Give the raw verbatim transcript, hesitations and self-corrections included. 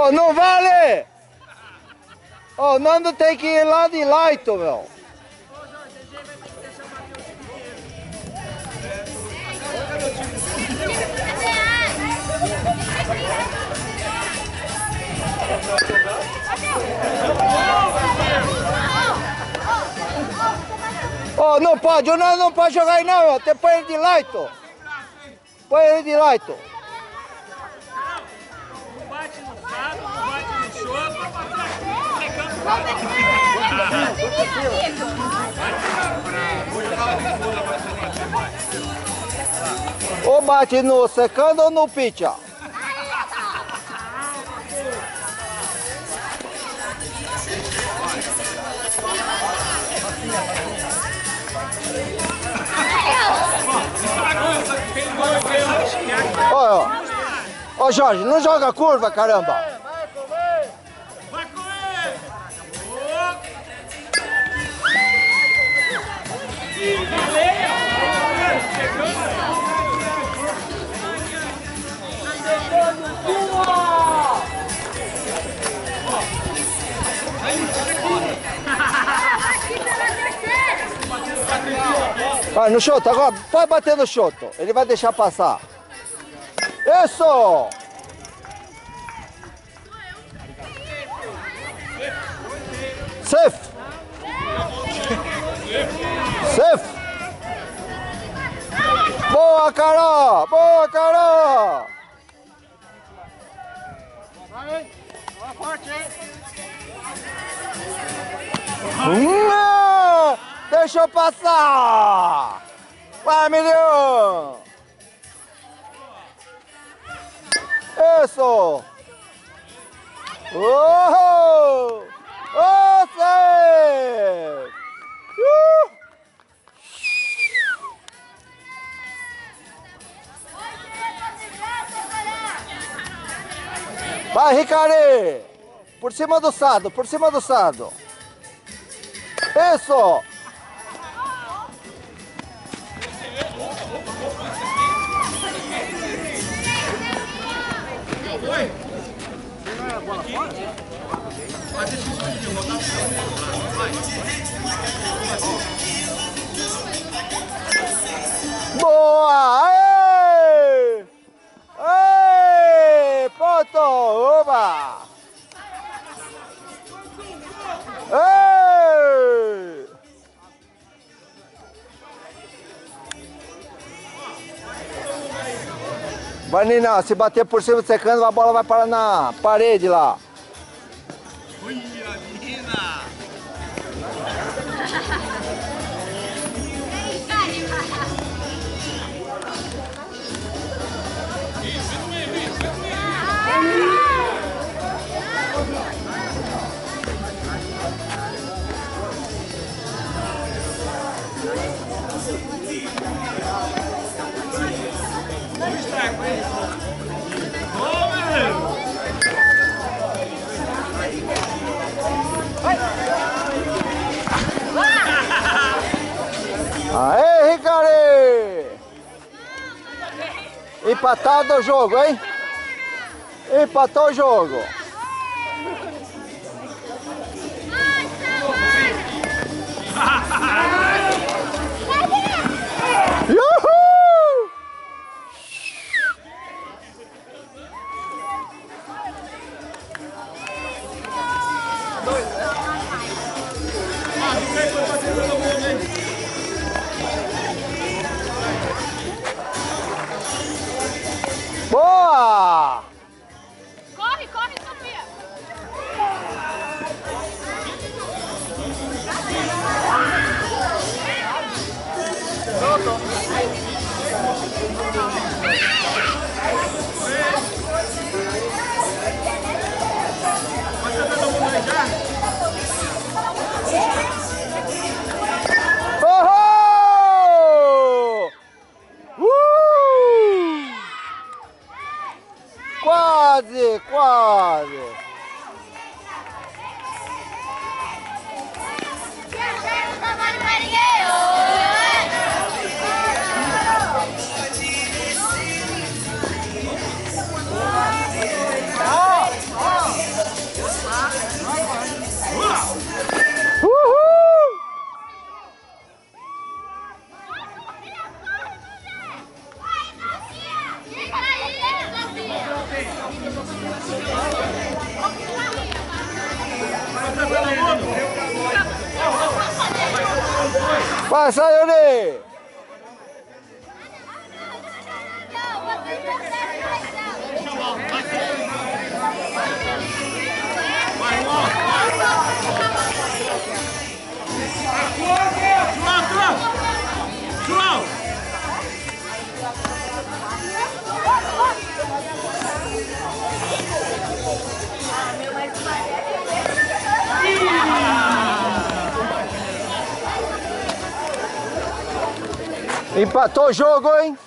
Oh, não vale! Oh, Nando tem que ir lá de Laito, meu. Oh, não pode, o Nando não pode jogar aí não, meu. Tem que pôr ele de Laito. Põe ele de Laito. Não bate no saco, não bate no choco. Ou bate no secando ou no pitcher. Ó, ó, Jorge, não joga curva, caramba. Vai comer! Vai comer! Vai no choto agora, pode bater no choto. Ele vai deixar passar. Isso! Safe! Safe! Boa, Carol! Boa, Carol! Vai, vai forte, hein? Não! Deixa eu passar! Vai, milhão! Isso! Oh! Oh, safe! Uh! Vai, Ricari! Por cima do Sado, por cima do Sado. Isso! Boa! Aê! Aê! Ponto! Oba! Aê! Vanina, se bater por cima do secando, a bola vai parar na parede lá. Ui, a menina! Aê, Ricari! Empatado o jogo, hein? Empatou o jogo. Uhul! Boa! Corre, corre, Sofia! Uhul! Uh! Quase, quase! Passa, Yuri! Vai, João! João, João! João! Empatou o jogo, hein?